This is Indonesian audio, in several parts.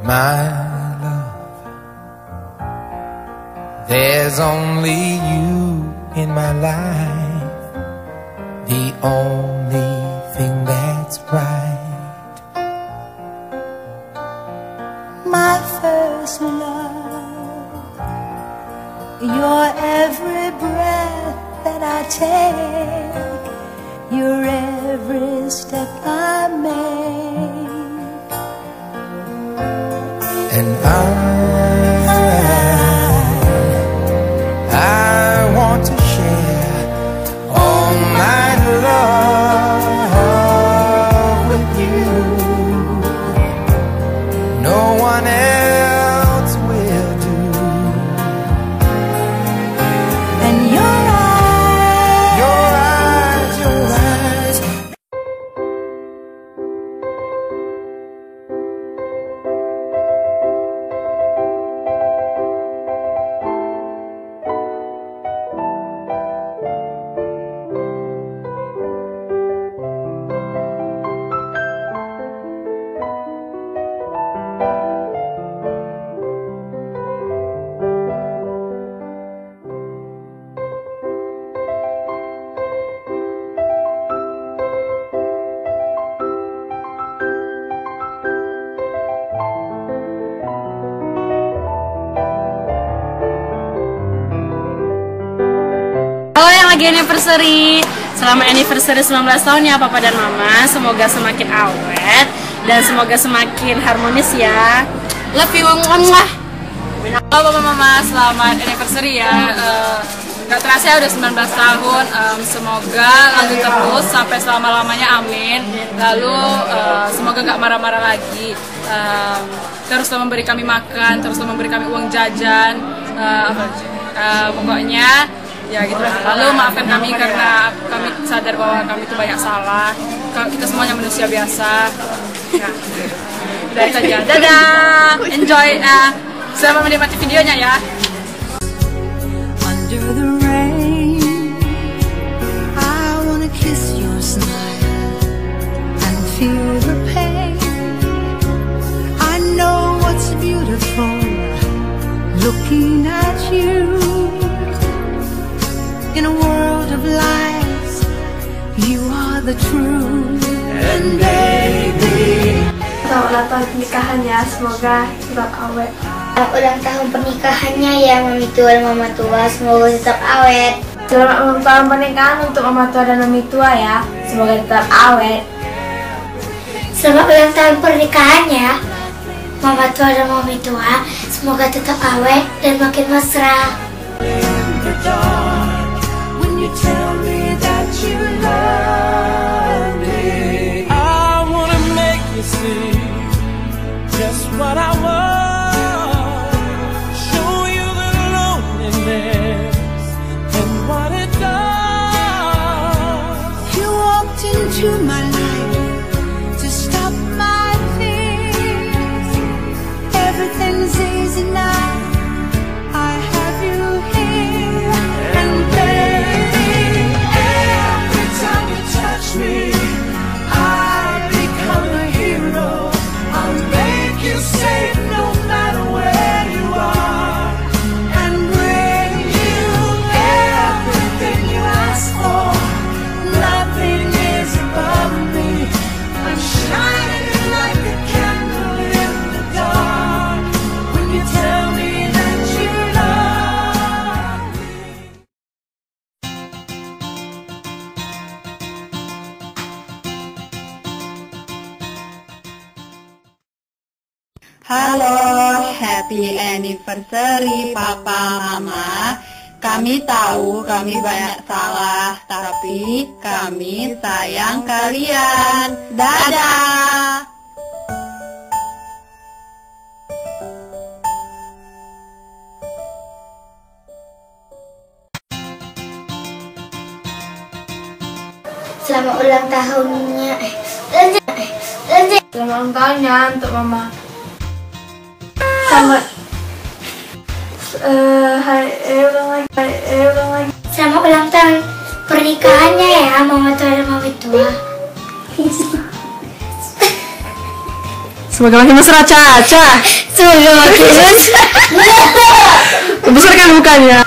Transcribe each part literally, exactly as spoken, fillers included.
my love. There's only you in my life, the only thing that's right. My first love, your every breath that I take, your every step I make. And I, I want to share all my love with you. No one else will do. And your eyes, your eyes, your eyes. Halo yang lagi anniversary, selamat anniversary sembilan belas tahun ya Papa dan Mama. Semoga semakin awet dan semoga semakin harmonis ya. Love you, mwah. Halo Papa Mama, selamat anniversary ya. uh, Gak terasa ya udah sembilan belas tahun. um, Semoga lanjut terus sampai selama-lamanya, amin. Lalu uh, semoga gak marah-marah lagi. um, Teruslah memberi kami makan, teruslah memberi kami uang jajan. uh, apa, uh, Pokoknya ya gitu lah. Lalu maafkan kami karena kami sadar bahwa kami itu banyak salah. Kita semuanya manusia biasa. Nah, udah itu aja. Dadah. Enjoy. Uh, selamat menikmati videonya ya. under the rain, I wanna kiss your smile and feel the pain. I know what's beautiful looking at you. In a world of lies, you are the truth. And baby, selamat ulang tahun pernikahannya, semoga tetap awet. Selamat ulang tahun pernikahannya ya Mami tua dan Mama tua, semoga tetap awet. Selamat ulang tahun pernikahan untuk Mama tua dan Mami tua ya, semoga tetap awet. Selamat ulang tahun pernikahannya Mama tua dan Mami tua, semoga tetap awet dan makin mesra. tell me that you love me. I wanna make you see just what I want. Show you the loneliness and what it does. You walked into my life to stop my fears. Everything's easy now, I have you here. And baby, every time you touch me, I become a hero. I'll make you safe no matter where you are, and bring you everything you ask for. Nothing is above me. I'm shining like a candle in the dark when you tell me that you love me. Halo, happy anniversary Papa Mama. Kami tahu kami banyak salah, tapi kami sayang kalian. Dadah. Selamat ulang tahunnya. Lanjut. Lanjut. Selamat ulang tahunnya untuk Mama. Selamat eh hai eh ulang lagi hai eh ulang lagi. Selamat ulang tahun pernikahannya ya Mama tua dan Mami tua. Semoga makin mesra, Caca. Semoga makin mesra. Besar kan bukannya?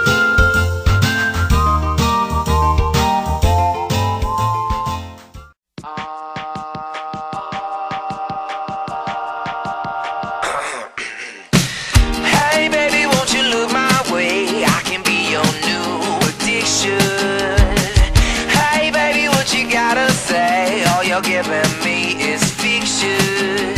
Hey baby, won't you look my way? I can be your new addiction. Hey baby, what you gotta say? All you're giving me is fiction.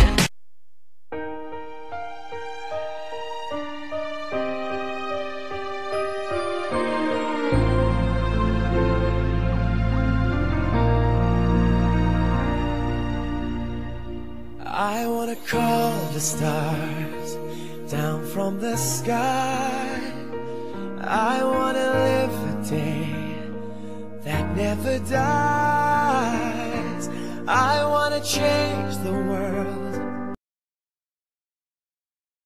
I wanna call the stars down from the sky. I wanna live a day that never dies. I wanna change the world